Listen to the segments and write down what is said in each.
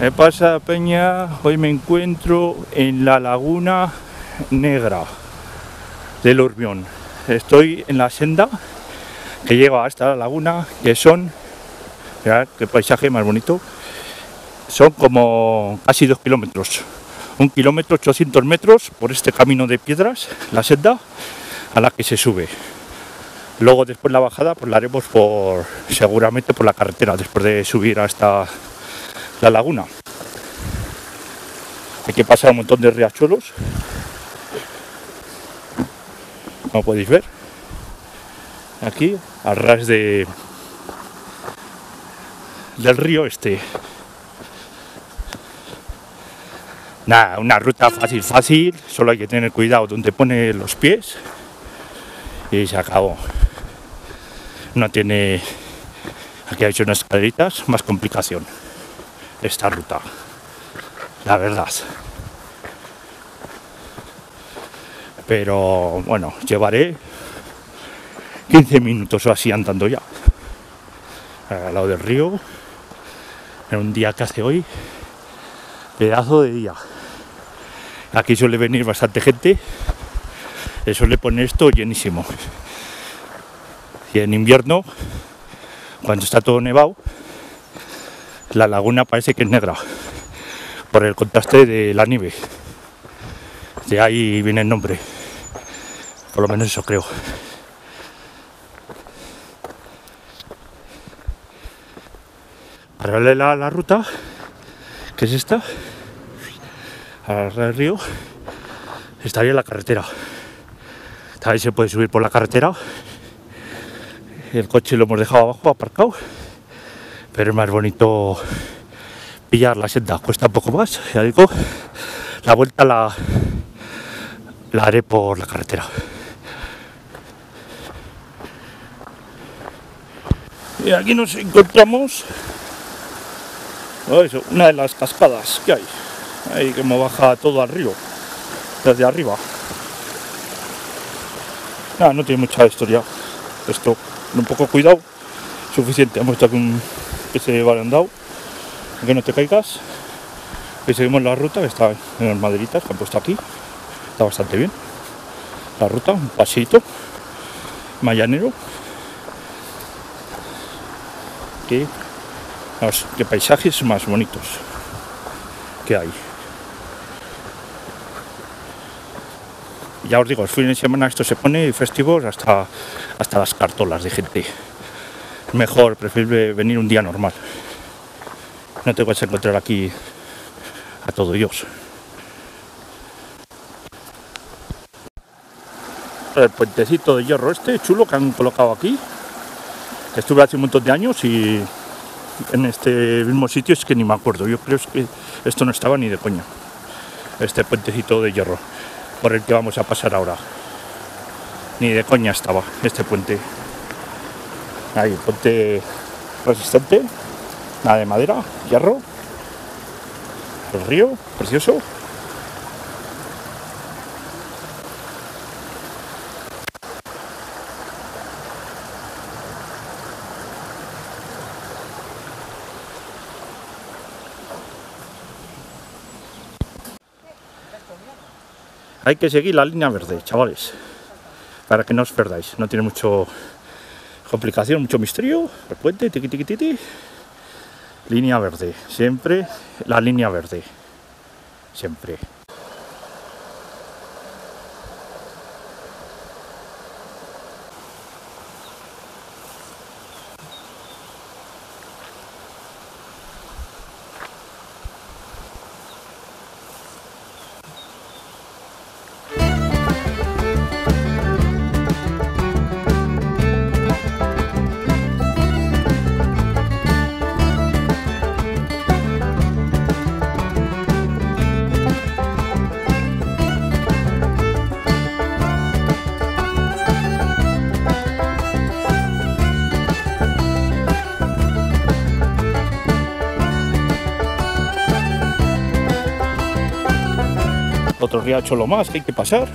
¿Qué pasa, peña? Hoy me encuentro en la Laguna Negra del Urbión. Estoy en la senda que llega hasta la laguna, que son, mirad qué paisaje más bonito, son como casi 2 kilómetros, 1 kilómetro 800 metros por este camino de piedras, la senda a la que se sube. Luego después la bajada pues la haremos seguramente por la carretera, después de subir hasta la laguna. Hay que pasar un montón de riachuelos, como podéis ver, aquí a ras del río este. Nada, una ruta fácil, solo hay que tener cuidado donde pone los pies y se acabó. No tiene, aquí ha hecho unas escaleritas, más complicación esta ruta, la verdad. Pero bueno, llevaré 15 minutos o así andando ya, al lado del río, en un día que hace hoy, pedazo de día. Aquí suele venir bastante gente, suele poner esto llenísimo. Y en invierno, cuando está todo nevado, la laguna parece que es negra, por el contraste de la nieve. De ahí viene el nombre, por lo menos eso creo. Paralela a la ruta, que es esta, al río, estaría la carretera. También se puede subir por la carretera. El coche lo hemos dejado abajo, aparcado, pero es más bonito pillar la senda, cuesta un poco más, ya digo, la vuelta la haré por la carretera. Y aquí nos encontramos, una de las cascadas que hay, ahí como baja todo al río, desde arriba. No tiene mucha historia esto, un poco cuidado, suficiente. Hemos visto que se va andado, que no te caigas. Y seguimos la ruta que está en las maderitas que han puesto aquí, está bastante bien la ruta, un pasito mayanero. Qué paisajes más bonitos que hay. Ya os digo, el fin de semana esto se pone festivos hasta las cartolas de gente. Mejor, preferible venir un día normal. No te vas a encontrar aquí a todo Dios. El puentecito de hierro este chulo que han colocado aquí, que estuve hace un montón de años y en este mismo sitio es que ni me acuerdo. Yo creo que esto no estaba ni de coña, este puentecito de hierro por el que vamos a pasar ahora. Ni de coña estaba este puente. Ahí, puente resistente, nada de madera, hierro. El río, precioso. Hay que seguir la línea verde, chavales, para que no os perdáis. No tiene mucho complicación, mucho misterio. El puente, tiqui tiqui tiqui. Línea verde, siempre la línea verde, siempre. Otro riachuelo más que hay que pasar.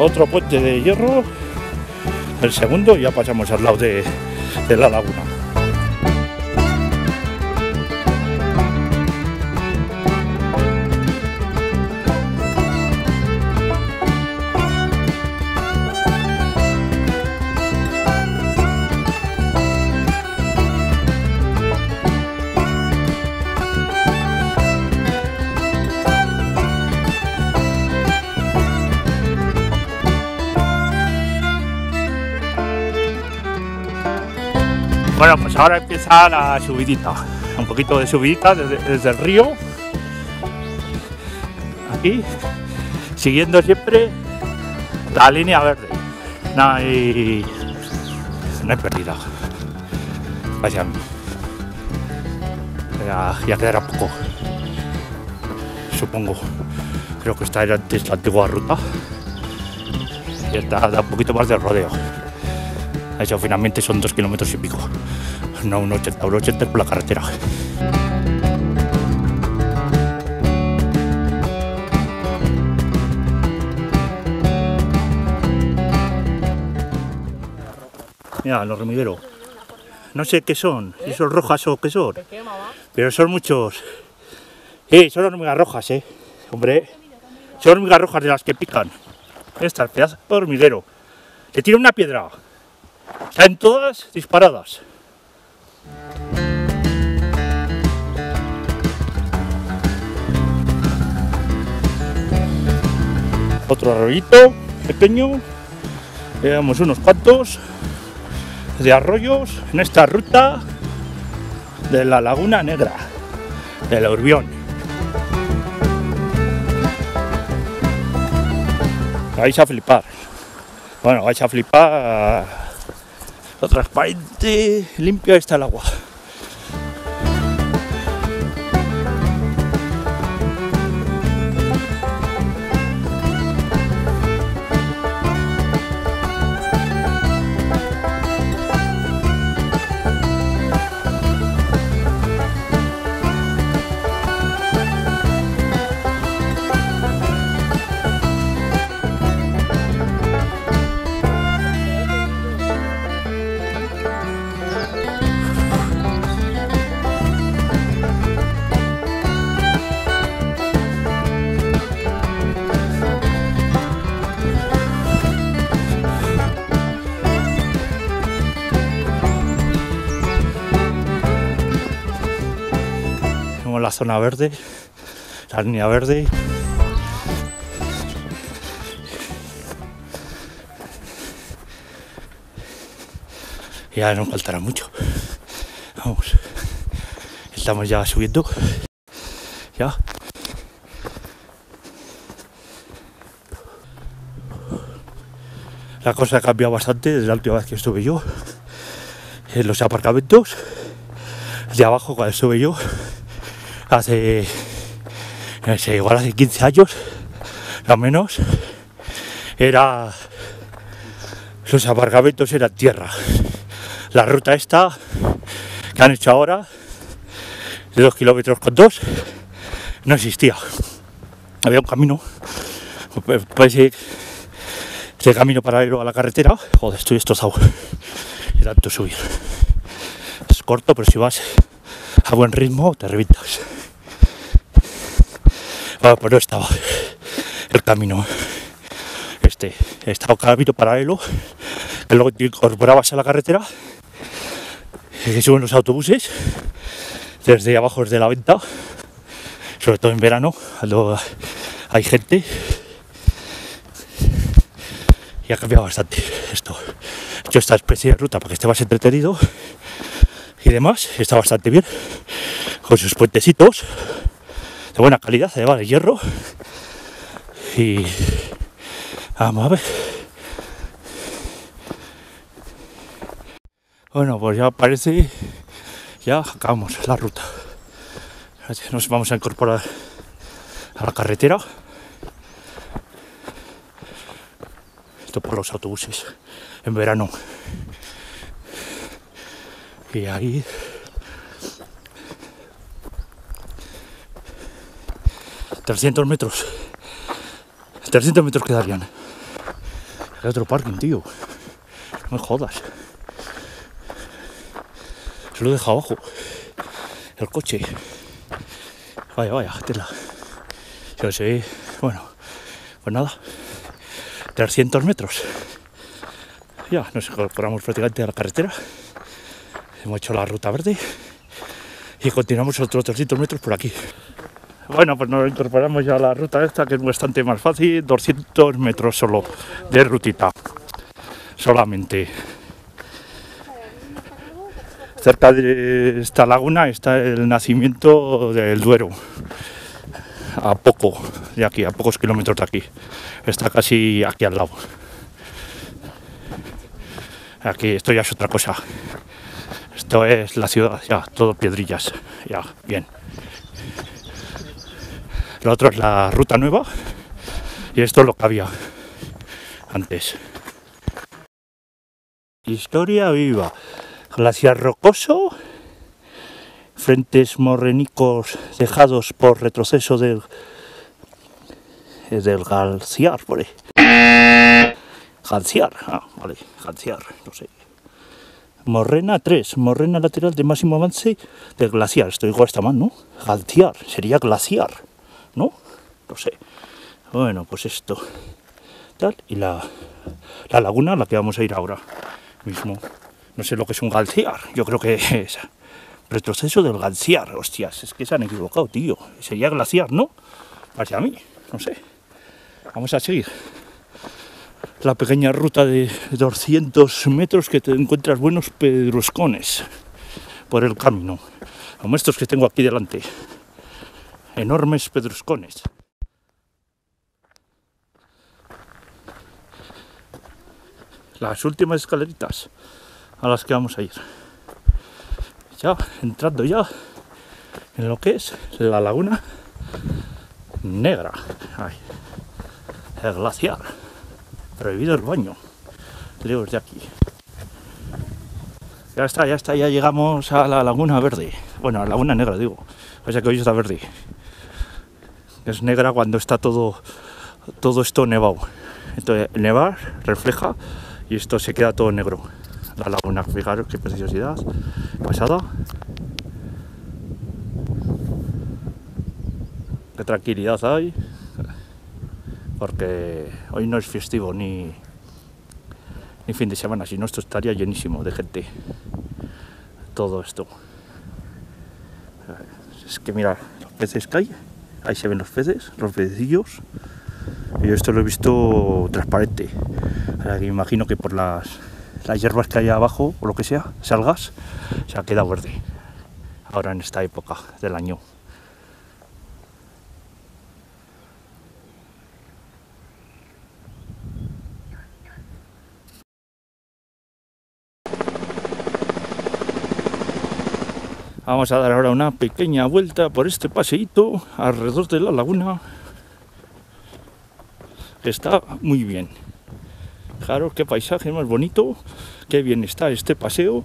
Otro puente de hierro, el segundo, y ya pasamos al lado de la laguna. Bueno, pues ahora empieza la subidita, un poquito de subidita desde el río, aquí, siguiendo siempre la línea verde, no hay pérdida, vayan, ya quedará poco, supongo, creo que esta era antes la antigua ruta, y esta da un poquito más de rodeo. Eso finalmente son 2 kilómetros y pico, no un 80 por la carretera. Mira, los hormigueros. No sé qué son, si son rojas o qué son, pero son muchos. Son hormigas rojas, hombre. Son hormigas rojas de las que pican. Estas, pedazo de hormiguero. Le tira una piedra. Caen todas disparadas. Otro arroyito pequeño. Llevamos unos cuantos de arroyos en esta ruta de la Laguna Negra, de la Urbión. Vais a flipar. Bueno, vais a flipar. Lo transparente, limpia está el agua. La zona verde, la línea verde. Ya nos faltará mucho. Vamos, estamos ya subiendo. Ya. La cosa ha cambiado bastante desde la última vez que estuve yo. En los aparcamientos de abajo, cuando estuve yo hace, no sé, igual hace 15 años, al menos, los aparcamientos eran tierra. La ruta esta que han hecho ahora, de 2 kilómetros con 2, no existía. Había un camino, pues ese camino paralelo a la carretera. Joder, estoy destrozado de tanto subir. Es corto, pero si vas a buen ritmo te revientas. Bueno, pues no estaba el camino. Estaba un camino paralelo que luego te incorporabas a la carretera, que suben los autobuses desde abajo, desde la venta, sobre todo en verano, cuando hay gente. Y ha cambiado bastante esto. He hecho esta especie de ruta para que esté más entretenido y demás. Está bastante bien, con sus puentecitos de buena calidad, de hierro. Y vamos a ver. Bueno, pues ya parece, ya acabamos la ruta. Nos vamos a incorporar a la carretera. Esto por los autobuses en verano. Y ahí $300 metros quedarían. Hay otro parking, tío. No me jodas. Se lo he dejado abajo. El coche. Vaya, tela. Yo sé, bueno, pues nada. 300 metros. Ya nos incorporamos prácticamente a la carretera. Hemos hecho la ruta verde. Y continuamos otros 300 metros por aquí. Bueno, pues nos incorporamos ya a la ruta esta, que es bastante más fácil. 200 metros solo de rutita. Solamente. Cerca de esta laguna está el nacimiento del Duero. A poco de aquí, a pocos kilómetros de aquí. Está casi aquí al lado. Aquí esto ya es otra cosa. Esto es la ciudad, ya, todo piedrillas. Ya, bien. Lo otro es la ruta nueva. Y esto es lo que había antes. Historia viva. Glaciar rocoso. Frentes morrenicos dejados por retroceso del glaciar, por ahí. Glaciar, vale, glaciar, no sé. Morrena 3, morrena lateral de máximo avance del glaciar. Esto igual está mal, ¿no? Glaciar, sería glaciar, ¿no? No sé. Bueno, pues esto. Tal, y la laguna a la que vamos a ir ahora mismo. No sé lo que es un glaciar, yo creo que es retroceso del glaciar. Hostias, es que se han equivocado, tío. Sería glaciar, ¿no? Hacia mí, no sé. Vamos a seguir la pequeña ruta de 200 metros que te encuentras buenos pedruscones por el camino, como estos que tengo aquí delante. Enormes pedruscones. Las últimas escaleritas a las que vamos a ir. Ya, entrando ya en lo que es la laguna negra. Ay, el glaciar. Prohibido el baño. Lejos de aquí. Ya está, ya llegamos a la laguna verde. Bueno, a la laguna negra, digo. O sea que hoy está verde. Es negra cuando está todo esto nevado. Entonces, nevar refleja y esto se queda todo negro. La laguna, fijaros qué preciosidad. Pasada. Qué tranquilidad hay. Porque hoy no es festivo ni fin de semana, si no esto estaría llenísimo de gente. Todo esto. Es que mira, los peces que hay, ahí se ven los peces, los pececillos. Y yo esto lo he visto transparente. Ahora que imagino que por las hierbas que hay abajo, o lo que sea, algas, se ha quedado verde. Ahora en esta época del año. Vamos a dar ahora una pequeña vuelta por este paseíto alrededor de la laguna. Está muy bien. Fijaros qué paisaje más bonito, qué bien está este paseo.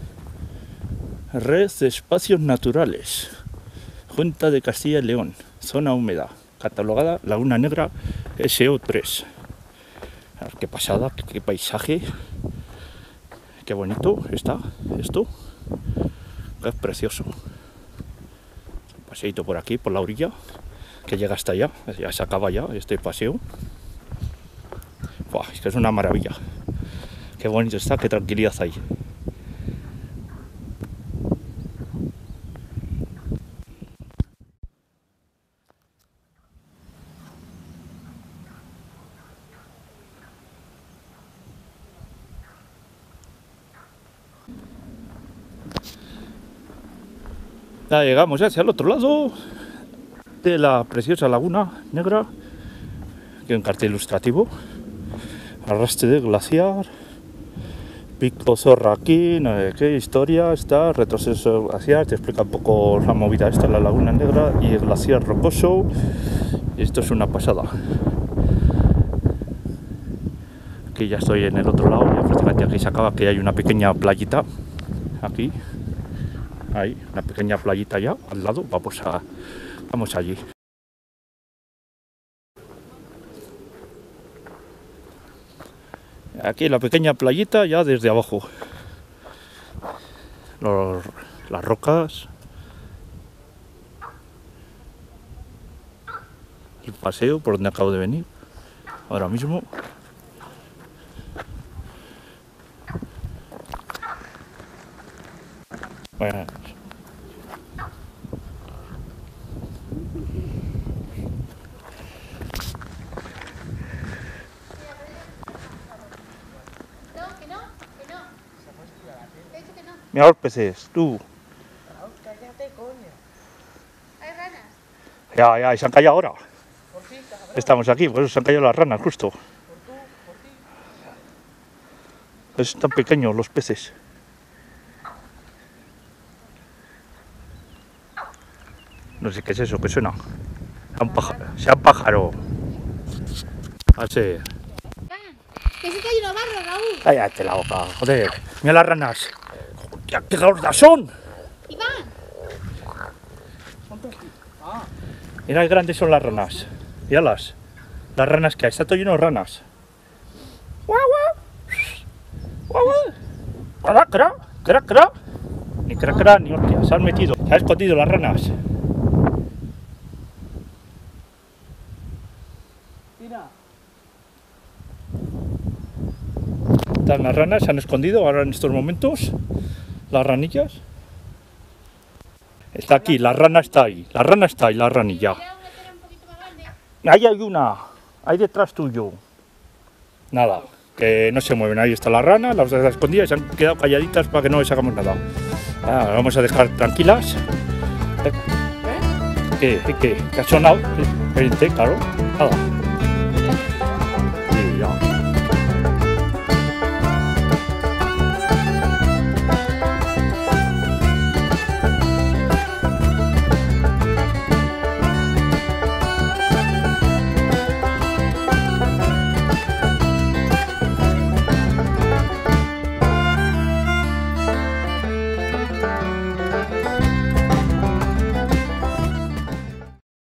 Red de Espacios Naturales, Junta de Castilla y León, zona húmeda, catalogada Laguna Negra SO3. A ver, qué pasada, qué paisaje, qué bonito está esto. Es precioso. Un paseíto por aquí, por la orilla, que llega hasta allá, ya se acaba ya este paseo. Buah, es que es una maravilla. Qué bonito está, qué tranquilidad hay. Ya llegamos hacia el otro lado de la preciosa laguna negra, que hay un cartel ilustrativo. Arrastre de glaciar, pico zorra aquí, no sé qué historia, está retroceso glaciar, te explica un poco la movida esta, la laguna negra y el glaciar rocoso. Y esto es una pasada. Aquí ya estoy en el otro lado, ya prácticamente aquí se acaba, que hay una pequeña playita aquí. Hay una pequeña playita ya al lado, vamos allí. Aquí la pequeña playita ya desde abajo. Las rocas. El paseo por donde acabo de venir. Ahora mismo. Bueno. Mira los peces, tú. Cállate, coño. ¿Hay ranas? Ya, y se han callado ahora. Por ti, cabrón. Estamos aquí, por eso se han callado las ranas, justo. Por ti. Es tan pequeños los peces. No sé qué es eso, ¿qué suena? Sea un pájaro. Así. Que se te hay una barra, Raúl. Cállate la boca, joder. Mira las ranas. Hostia, qué gordas son. Iván. Mira qué grandes son las ranas. Míralas. Las ranas que hay. Está todo lleno de ranas. Guau, guau. Guau, guau. Cra. Ni cra, ni hostia. Se han metido. Se han escondido las ranas. Mira. Están las ranas, se han escondido ahora en estos momentos. Las ranillas. Está aquí, la rana está ahí. La rana está ahí, la ranilla. Era una tela un poquito más grande. Ahí hay una. Ahí detrás tuyo. Nada, que no se mueven. Ahí está la rana, las otras escondidas, se han quedado calladitas para que no les hagamos nada. Las vamos a dejar tranquilas. ¿Qué? ¿Qué ha sonado? Claro. Nada.